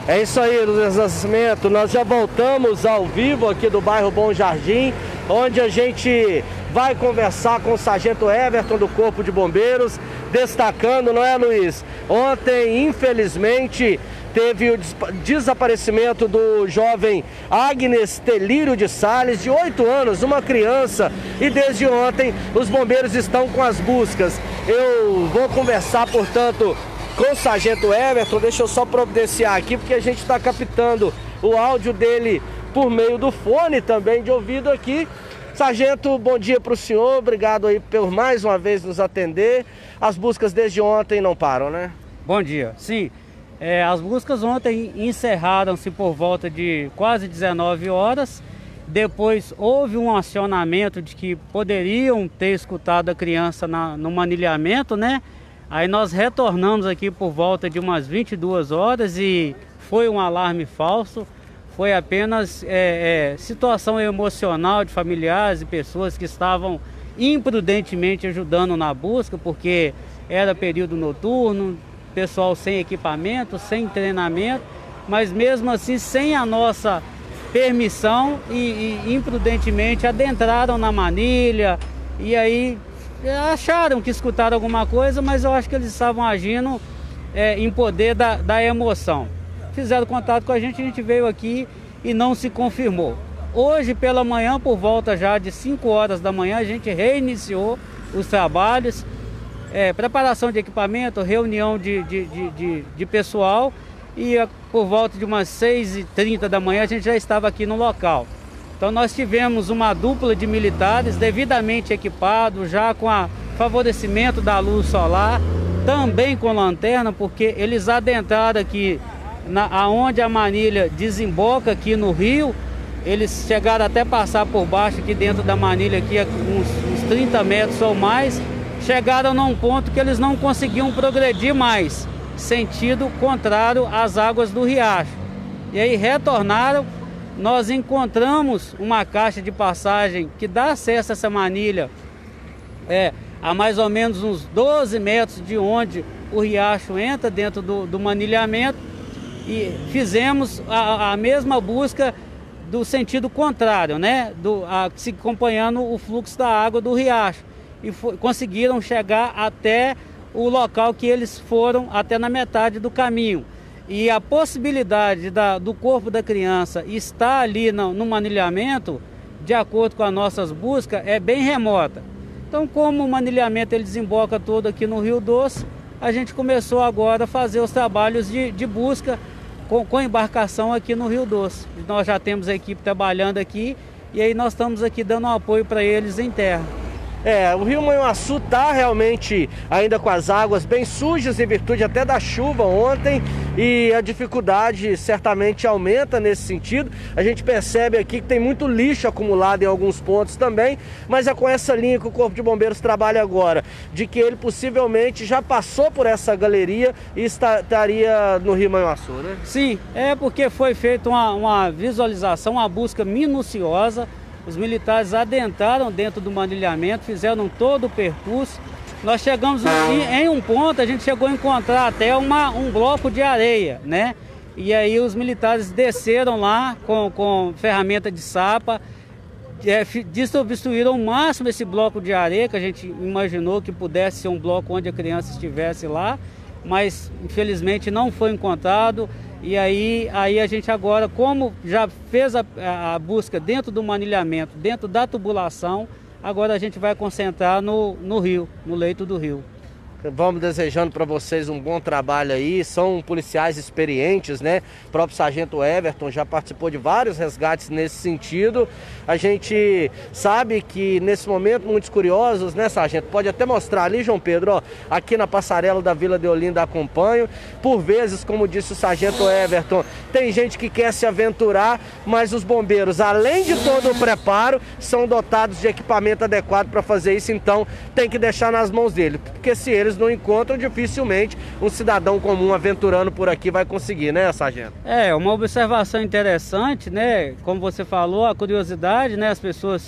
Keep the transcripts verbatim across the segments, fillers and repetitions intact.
É isso aí, Luiz Nascimento. Nós já voltamos ao vivo aqui do bairro Bom Jardim, onde a gente vai conversar com o Sargento Everton do Corpo de Bombeiros, destacando, não é, Luiz? Ontem, infelizmente, teve o desaparecimento do jovem Agnes Telírio de Sales, de oito anos, uma criança, e desde ontem os bombeiros estão com as buscas. Eu vou conversar, portanto, com o Sargento Everton. Deixa eu só providenciar aqui, porque a gente está captando o áudio dele por meio do fone também de ouvido aqui. Sargento, bom dia para o senhor, obrigado aí por mais uma vez nos atender. As buscas desde ontem não param, né? Bom dia, sim. É, as buscas ontem encerraram-se por volta de quase dezenove horas. Depois houve um acionamento de que poderiam ter escutado a criança na, no manilhamento, né? Aí nós retornamos aqui por volta de umas vinte e duas horas e foi um alarme falso. Foi apenas é, é, situação emocional de familiares e pessoas que estavam imprudentemente ajudando na busca, porque era período noturno, pessoal sem equipamento, sem treinamento, mas mesmo assim sem a nossa permissão e, e imprudentemente adentraram na manilha e aí acharam que escutaram alguma coisa, mas eu acho que eles estavam agindo é, em poder da, da emoção. Fizeram contato com a gente, a gente veio aqui e não se confirmou. Hoje pela manhã, por volta já de cinco horas da manhã, a gente reiniciou os trabalhos, é, preparação de equipamento, reunião de, de, de, de, de pessoal, e por volta de umas seis e trinta da manhã a gente já estava aqui no local. Então nós tivemos uma dupla de militares devidamente equipados, já com a favorecimento da luz solar, também com lanterna, porque eles adentraram aqui na, aonde a manilha desemboca aqui no rio. Eles chegaram até passar por baixo aqui dentro da manilha, aqui, uns, uns trinta metros ou mais. Chegaram num ponto que eles não conseguiam progredir mais, sentido contrário às águas do riacho. E aí retornaram. Nós encontramos uma caixa de passagem que dá acesso a essa manilha é, a mais ou menos uns doze metros de onde o riacho entra dentro do, do manilhamento, e fizemos a, a mesma busca do sentido contrário, né? Do, a, se acompanhando o fluxo da água do riacho, e foi, conseguiram chegar até o local que eles foram, até na metade do caminho. E a possibilidade da, do corpo da criança estar ali no, no manilhamento, de acordo com as nossas buscas, é bem remota. Então, como o manilhamento ele desemboca todo aqui no Rio Doce, a gente começou agora a fazer os trabalhos de, de busca com, com embarcação aqui no Rio Doce. Nós já temos a equipe trabalhando aqui e aí nós estamos aqui dando um apoio para eles em terra. É, o Rio Manhuaçu está realmente ainda com as águas bem sujas, em virtude até da chuva ontem, e a dificuldade certamente aumenta nesse sentido. A gente percebe aqui que tem muito lixo acumulado em alguns pontos também, mas é com essa linha que o Corpo de Bombeiros trabalha agora, de que ele possivelmente já passou por essa galeria e está, estaria no Rio Manhuaçu, né? Sim, é porque foi feita uma, uma visualização, uma busca minuciosa. Os militares adentraram dentro do manilhamento, fizeram todo o percurso. Nós chegamos em, em um ponto, a gente chegou a encontrar até uma, um bloco de areia, né? E aí os militares desceram lá com, com ferramenta de sapa, é, desobstruíram ao máximo esse bloco de areia, que a gente imaginou que pudesse ser um bloco onde a criança estivesse lá, mas infelizmente não foi encontrado. E aí, aí a gente agora, como já fez a, a busca dentro do manilhamento, dentro da tubulação, agora a gente vai concentrar no, no rio, no leito do rio. Vamos desejando para vocês um bom trabalho aí. São policiais experientes, né? O próprio Sargento Everton já participou de vários resgates nesse sentido. A gente sabe que nesse momento muitos curiosos, né, Sargento? Pode até mostrar ali, João Pedro, ó, aqui na passarela da Vila de Olinda acompanho. Por vezes, como disse o Sargento Everton, tem gente que quer se aventurar, mas os bombeiros, além de todo o preparo, são dotados de equipamento adequado para fazer isso. Então tem que deixar nas mãos dele, porque se eles não encontram, dificilmente um cidadão comum aventurando por aqui vai conseguir, né, Sargento? É, uma observação interessante, né? Como você falou, a curiosidade, né? As pessoas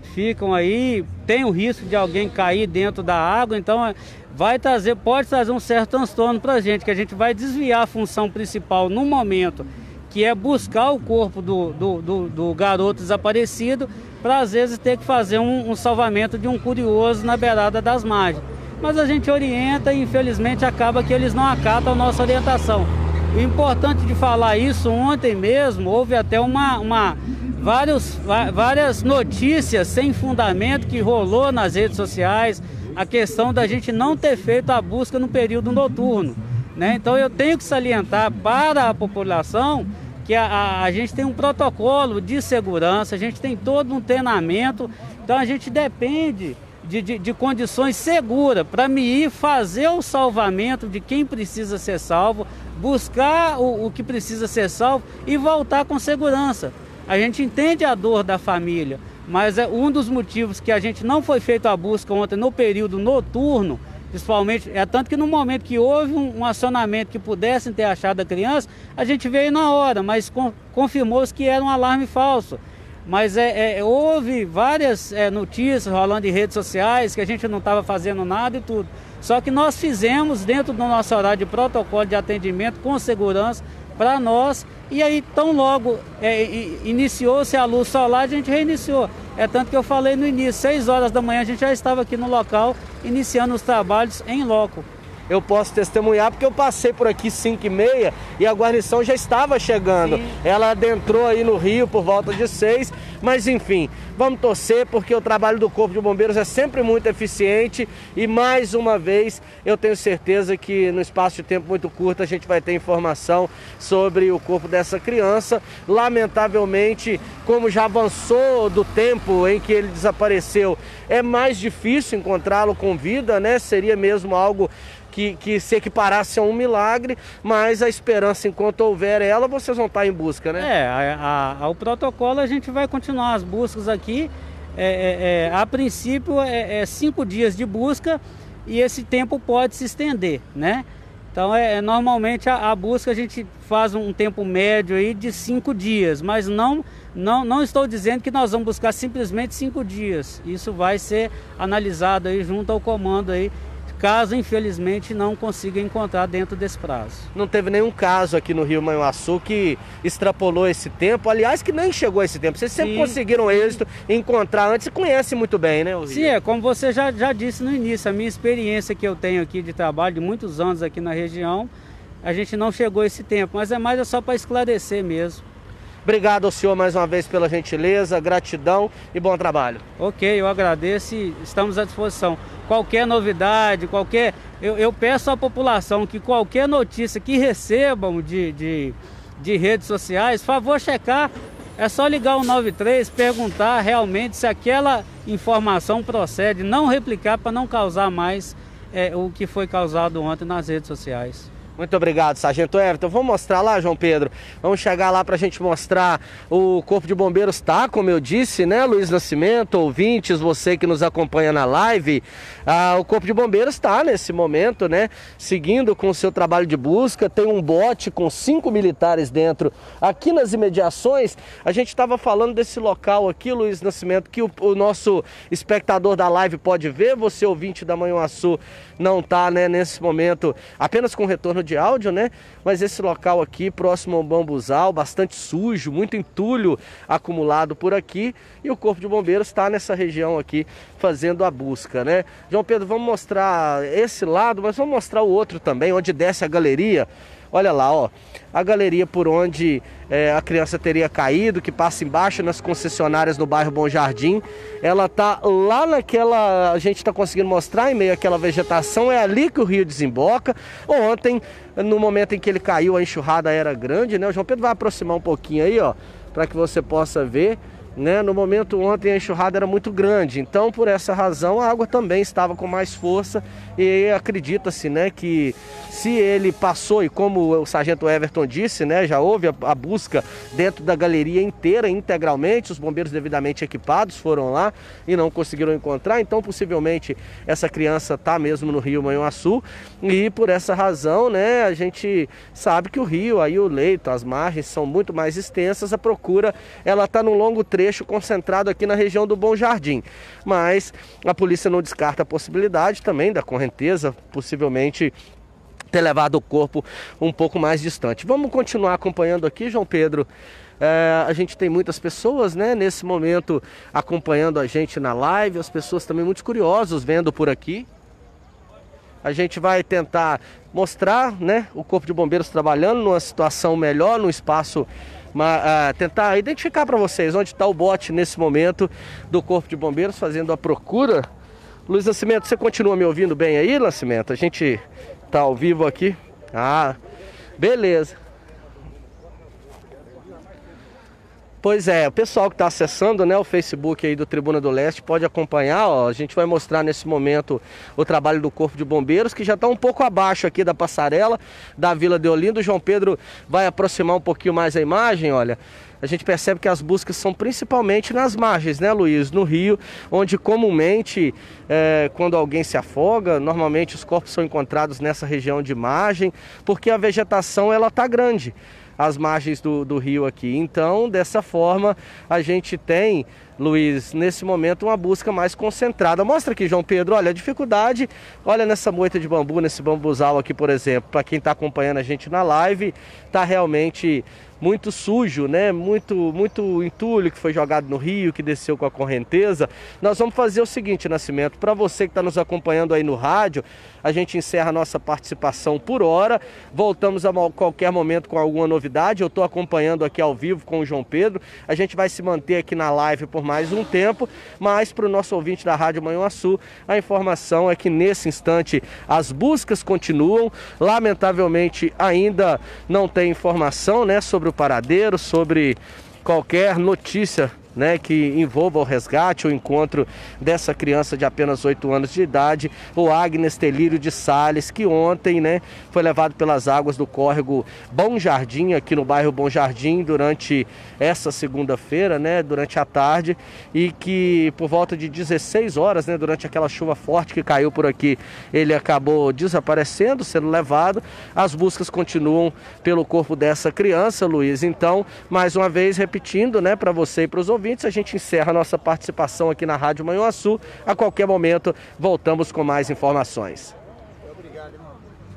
ficam aí, tem o risco de alguém cair dentro da água, então vai trazer, pode trazer um certo transtorno para a gente, que a gente vai desviar a função principal no momento, que é buscar o corpo do, do, do, do garoto desaparecido, para às vezes ter que fazer um, um salvamento de um curioso na beirada das margens. Mas a gente orienta e infelizmente acaba que eles não acatam a nossa orientação. O importante de falar isso, ontem mesmo houve até uma, uma, vários, várias notícias sem fundamento que rolou nas redes sociais, a questão da gente não ter feito a busca no período noturno, né? Então eu tenho que salientar para a população que a, a, a gente tem um protocolo de segurança, a gente tem todo um treinamento, então a gente depende de, de, de condições seguras para me ir fazer o salvamento de quem precisa ser salvo, buscar o, o que precisa ser salvo e voltar com segurança. A gente entende a dor da família, mas é um dos motivos que a gente não foi feito a busca ontem no período noturno, principalmente, é tanto que no momento que houve um, um acionamento que pudessem ter achado a criança, a gente veio na hora, mas com, confirmou-se que era um alarme falso. Mas é, é, houve várias é, notícias rolando em redes sociais que a gente não estava fazendo nada e tudo. Só que nós fizemos dentro do nosso horário de protocolo de atendimento com segurança para nós, e aí tão logo é, iniciou-se a luz solar, a gente reiniciou. É tanto que eu falei no início, seis horas da manhã a gente já estava aqui no local, iniciando os trabalhos em loco. Eu posso testemunhar porque eu passei por aqui cinco e meia e a guarnição já estava chegando. Sim. Ela adentrou aí no rio por volta de seis, mas enfim, vamos torcer porque o trabalho do Corpo de Bombeiros é sempre muito eficiente e mais uma vez eu tenho certeza que no espaço de tempo muito curto a gente vai ter informação sobre o corpo dessa criança. Lamentavelmente, como já avançou do tempo em que ele desapareceu, é mais difícil encontrá-lo com vida, né? Seria mesmo algo Que, que se equiparasse a um milagre, mas a esperança, enquanto houver ela, vocês vão estar em busca, né? É, a, a, o protocolo a gente vai continuar as buscas aqui. É, é, a princípio é, é cinco dias de busca e esse tempo pode se estender, né? Então é, é normalmente a, a busca a gente faz um tempo médio aí de cinco dias, mas não, não, não estou dizendo que nós vamos buscar simplesmente cinco dias. Isso vai ser analisado aí junto ao comando aí, caso infelizmente não consiga encontrar dentro desse prazo. Não teve nenhum caso aqui no Rio Manhuaçu que extrapolou esse tempo, aliás que nem chegou a esse tempo, vocês sempre Sim. conseguiram êxito em encontrar antes, você conhece muito bem, né, o Rio? Sim, é, como você já, já disse no início, a minha experiência que eu tenho aqui de trabalho, de muitos anos aqui na região, a gente não chegou a esse tempo, mas é mais é só para esclarecer mesmo. Obrigado ao senhor mais uma vez pela gentileza, gratidão e bom trabalho. Ok, eu agradeço e estamos à disposição. Qualquer novidade, qualquer... Eu, eu peço à população que qualquer notícia que recebam de, de, de redes sociais, favor checar. É só ligar o nove três, perguntar realmente se aquela informação procede, não replicar para não causar mais é, o que foi causado ontem nas redes sociais. Muito obrigado, Sargento Everton. Vamos mostrar lá, João Pedro? Vamos chegar lá para a gente mostrar. O Corpo de Bombeiros está, como eu disse, né, Luiz Nascimento, ouvintes, você que nos acompanha na live, ah, o Corpo de Bombeiros está nesse momento, né, seguindo com o seu trabalho de busca. Tem um bote com cinco militares dentro. Aqui nas imediações, a gente estava falando desse local aqui, Luiz Nascimento, que o, o nosso espectador da live pode ver, você ouvinte da Manhuaçu não está, né, nesse momento, apenas com retorno de áudio, né? Mas esse local aqui, próximo ao bambuzal, bastante sujo, muito entulho acumulado por aqui, e o Corpo de Bombeiros está nessa região aqui fazendo a busca, né? João Pedro, vamos mostrar esse lado, mas vamos mostrar o outro também, onde desce a galeria. Olha lá, ó, a galeria por onde é, a criança teria caído, que passa embaixo nas concessionárias no bairro Bom Jardim. Ela tá lá naquela, a gente está conseguindo mostrar em meio àquela vegetação, é ali que o rio desemboca. Ontem, no momento em que ele caiu, a enxurrada era grande, né? O João Pedro vai aproximar um pouquinho aí, ó, para que você possa ver. Né? No momento ontem a enxurrada era muito grande, então por essa razão a água também estava com mais força e acredita-se, né, que se ele passou, e como o Sargento Everton disse, né, já houve a, a busca dentro da galeria inteira, integralmente, os bombeiros devidamente equipados foram lá e não conseguiram encontrar, então possivelmente essa criança está mesmo no Rio Manhuaçu e por essa razão, né, a gente sabe que o rio, aí o leito, as margens são muito mais extensas, a procura ela está num longo trecho trecho concentrado aqui na região do Bom Jardim. Mas a polícia não descarta a possibilidade também da correnteza, possivelmente ter levado o corpo um pouco mais distante. Vamos continuar acompanhando aqui, João Pedro. É, a gente tem muitas pessoas, né, nesse momento acompanhando a gente na live, as pessoas também muito curiosos vendo por aqui. A gente vai tentar mostrar, né, o Corpo de Bombeiros trabalhando numa situação melhor, num espaço, uma, uh, tentar identificar para vocês onde está o bote nesse momento do Corpo de Bombeiros fazendo a procura. Luiz Nascimento, você continua me ouvindo bem aí, Nascimento? A gente tá ao vivo aqui. Ah, beleza. Pois é, o pessoal que está acessando, né, o Facebook aí do Tribuna do Leste pode acompanhar, ó, a gente vai mostrar nesse momento o trabalho do Corpo de Bombeiros, que já está um pouco abaixo aqui da passarela da Vila Deolindo. O João Pedro vai aproximar um pouquinho mais a imagem, olha. A gente percebe que as buscas são principalmente nas margens, né, Luiz? No rio, onde comumente, é, quando alguém se afoga, normalmente os corpos são encontrados nessa região de margem, porque a vegetação, ela tá grande as margens do, do rio aqui. Então, dessa forma, a gente tem, Luiz, nesse momento uma busca mais concentrada. Mostra aqui, João Pedro, olha a dificuldade, olha nessa moita de bambu, nesse bambuzal aqui, por exemplo, para quem está acompanhando a gente na live, tá realmente muito sujo, né? Muito, muito entulho que foi jogado no rio, que desceu com a correnteza. Nós vamos fazer o seguinte, Nascimento, para você que está nos acompanhando aí no rádio, a gente encerra a nossa participação por hora, voltamos a qualquer momento com alguma novidade. Eu estou acompanhando aqui ao vivo com o João Pedro, a gente vai se manter aqui na live por mais um tempo, mas para o nosso ouvinte da Rádio Manhuaçu, a informação é que nesse instante as buscas continuam. Lamentavelmente ainda não tem informação, né, sobre o paradeiro, sobre qualquer notícia, né, que envolva o resgate, o encontro dessa criança de apenas oito anos de idade, o Agnes Telírio de Sales, que ontem, né, foi levado pelas águas do córrego Bom Jardim, aqui no bairro Bom Jardim, durante essa segunda-feira, né, durante a tarde, e que por volta de dezesseis horas, né, durante aquela chuva forte que caiu por aqui, ele acabou desaparecendo, sendo levado. As buscas continuam pelo corpo dessa criança, Luiz. Então, mais uma vez, repetindo, né, para você e para os ouvintes, a gente encerra a nossa participação aqui na Rádio Manhuaçu. A qualquer momento voltamos com mais informações. Obrigado, irmão.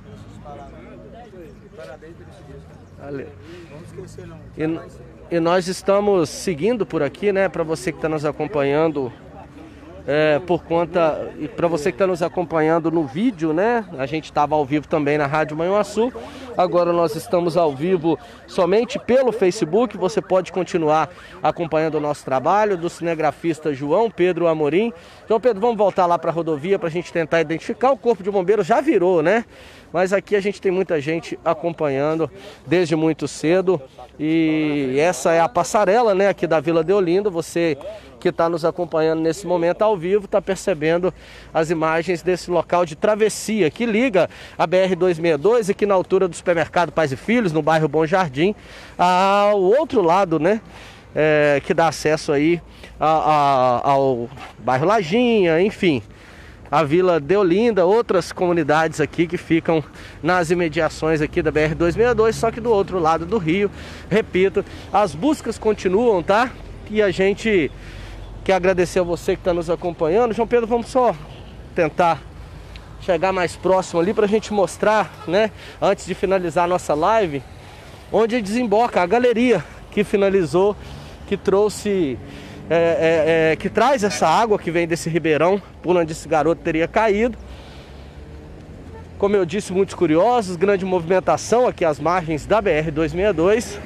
Parabéns pelo serviço. Valeu. Vamos esquecer não. E, e nós estamos seguindo por aqui, né? Para você que está nos acompanhando, é, por conta, e para você que está nos acompanhando no vídeo, né? A gente estava ao vivo também na Rádio Manhuaçu. Agora nós estamos ao vivo somente pelo Facebook. Você pode continuar acompanhando o nosso trabalho do cinegrafista João Pedro Amorim. João Pedro, vamos voltar lá para a rodovia para a gente tentar identificar. O Corpo de Bombeiros já virou, né? Mas aqui a gente tem muita gente acompanhando desde muito cedo. E essa é a passarela, né, aqui da Vila Deolindo. Você que está nos acompanhando nesse momento ao vivo está percebendo as imagens desse local de travessia que liga a B R duzentos e sessenta e dois, aqui na altura do supermercado Pais e Filhos, no bairro Bom Jardim, ao outro lado, né, é, que dá acesso aí a, a, ao bairro Lajinha, enfim, a Vila Deolinda, outras comunidades aqui que ficam nas imediações aqui da B R duzentos e sessenta e dois, só que do outro lado do rio. Repito, as buscas continuam, tá? E a gente quer agradecer a você que está nos acompanhando. João Pedro, vamos só tentar chegar mais próximo ali para a gente mostrar, né, antes de finalizar a nossa live, onde desemboca a galeria que finalizou, que trouxe... É, é, é, que traz essa água que vem desse ribeirão, por onde esse garoto teria caído. Como eu disse, muitos curiosos, grande movimentação aqui às margens da B R duzentos e sessenta e dois.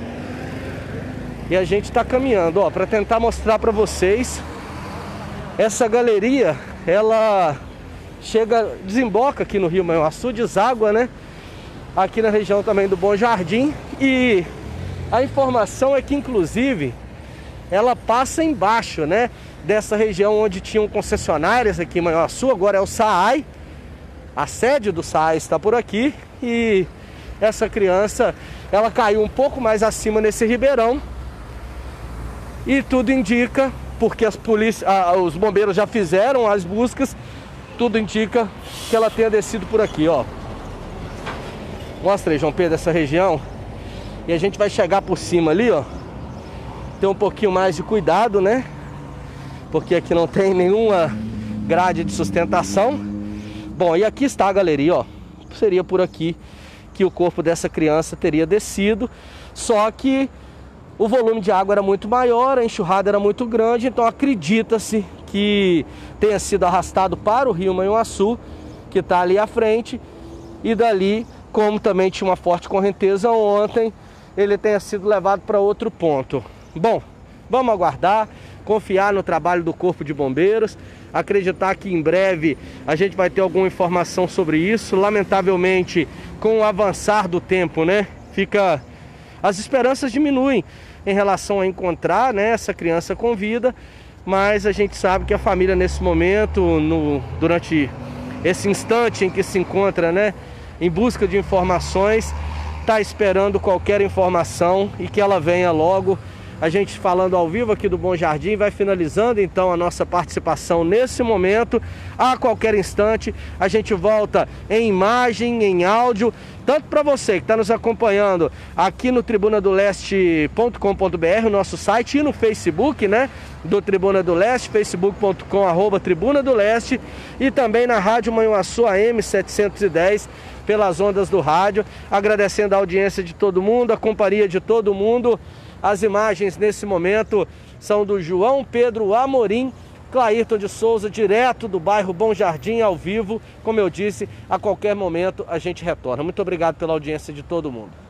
E a gente está caminhando, ó, para tentar mostrar para vocês. Essa galeria, ela chega, desemboca aqui no Rio Manhuaçu, deságua, né, aqui na região também do Bom Jardim. E a informação é que, inclusive, ela passa embaixo, né, dessa região onde tinham concessionárias aqui em Manhuaçu. Agora é o SAAI, a sede do SAAI está por aqui. E essa criança, ela caiu um pouco mais acima nesse ribeirão. E tudo indica, porque as polícia, ah, os bombeiros já fizeram as buscas, tudo indica que ela tenha descido por aqui, ó. Mostra aí, João Pedro, essa região. E a gente vai chegar por cima ali, ó. ter um pouquinho mais de cuidado, né? Porque aqui não tem nenhuma grade de sustentação. Bom, e aqui está a galeria, ó. Seria por aqui que o corpo dessa criança teria descido, só que o volume de água era muito maior, a enxurrada era muito grande, então acredita-se que tenha sido arrastado para o rio Manhuaçu, que está ali à frente, e dali, como também tinha uma forte correnteza ontem, ele tenha sido levado para outro ponto. Bom, vamos aguardar, confiar no trabalho do Corpo de Bombeiros, acreditar que em breve a gente vai ter alguma informação sobre isso. Lamentavelmente, com o avançar do tempo, né, fica... as esperanças diminuem em relação a encontrar, né, essa criança com vida, mas a gente sabe que a família nesse momento, no, durante esse instante em que se encontra, né, em busca de informações, está esperando qualquer informação e que ela venha logo. A gente falando ao vivo aqui do Bom Jardim, vai finalizando então a nossa participação nesse momento. A qualquer instante a gente volta em imagem, em áudio, tanto para você que está nos acompanhando aqui no tribuna do leste ponto com ponto br, o nosso site, e no Facebook, né, do Tribuna do Leste, facebook ponto com arroba Tribuna do Leste, e também na Rádio Manhuaçu A M setecentos e dez, pelas ondas do rádio. Agradecendo a audiência de todo mundo, a companhia de todo mundo. As imagens nesse momento são do João Pedro Amorim, Clairton de Souza, direto do bairro Bom Jardim, ao vivo. Como eu disse, a qualquer momento a gente retorna. Muito obrigado pela audiência de todo mundo.